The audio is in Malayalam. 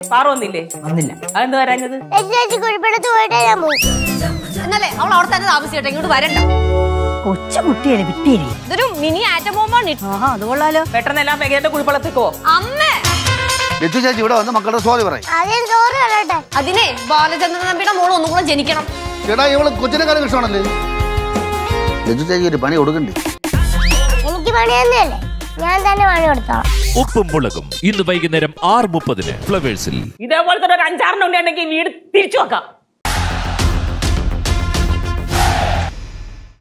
പാറ വന്നില്ലേ? വന്നില്ല. അതെന്ത് വരാഞ്ഞത്? എന്നല്ലേ അവൾ അവിടെ തന്നെ താമസിക്കട്ടെ, ഇങ്ങോട്ട് വരണ്ട. കൊച്ചു കുട്ടിയല്ലേ വിട്ടേരി. ഇതൊരു മിനി ആറ്റം ബോംബാണ്. അത് കൊള്ളാലോ. പെട്ടെന്ന് എല്ലാം പെകേന്റെ കുഴിപ്പള്ളത്തേക്കോ. അമ്മേ ലച്ചു ചേച്ചി ഇവിടെ വന്ന് മക്കളുടെ സോറി പറയും. അതിനെ ബാലചന്ദ്രൻ നമ്പിയുടെ മോള് ഒന്നും കൂടെ ജനിക്കണം. ചേട്ടാ ഇവള് കൊച്ചിനെ കാര്യം ഇഷ്ടമാണല്ലേ? ലച്ചു ചേച്ചി ഒരു പണി കൊടുക്കണ്ടേ? എനിക്ക് പണി തന്നെയല്ലേ, ഞാൻ തന്നെ പണി കൊടുത്തോളാം. ഉപ്പും മുളകും ഇന്ന് വൈകുന്നേരം 6:30 ഫ്ലവേഴ്സിൽ. ഇതേപോലത്തെ ഒരു 5-6 ഉണ്ടെങ്കിൽ വീട് തിരിച്ചു വെക്കാം.